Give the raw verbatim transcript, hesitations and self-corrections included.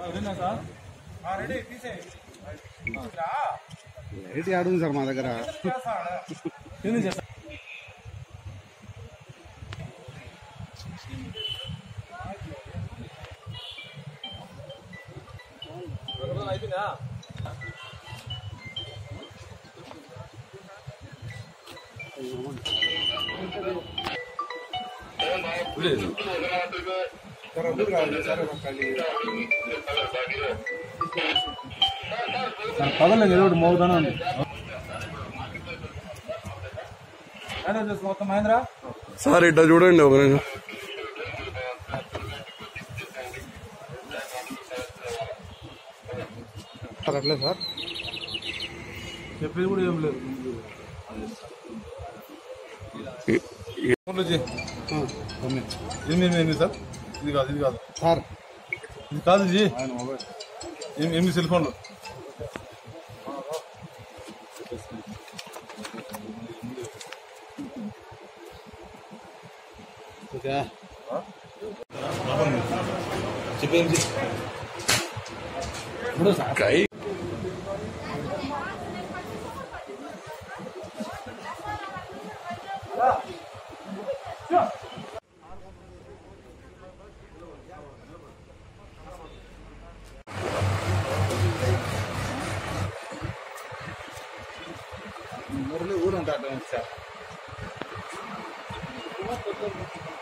Light ఆడుంది sir మా దగ్గర. పగలేదు ఏదో మోగుతానే ఉంది. మొత్తం మహేంద్ర సార్ ఇట్లా చూడండి ఒక అట్లే సార్ చెప్పేది కూడా ఏం లేదు. ఎనిమిది సార్ ఇది కాదు ఇది కాదు సార్ ఇది కాదు ఇది ఎనిమిది సెల్ ఫోన్లు. చెప్పేది మురళి ఊరు ఉంటా సార్.